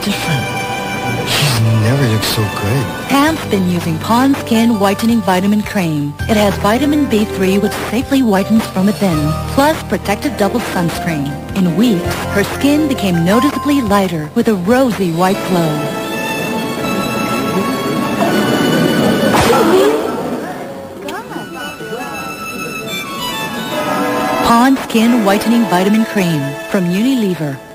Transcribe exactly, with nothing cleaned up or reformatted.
different. She's never looked so good. Pam's been using Pond Skin Whitening Vitamin Cream. It has vitamin B three which safely whitens from within, plus protective double sunscreen. In weeks, her skin became noticeably lighter with a rosy white glow. Pond Skin Whitening Vitamin Cream from Unilever.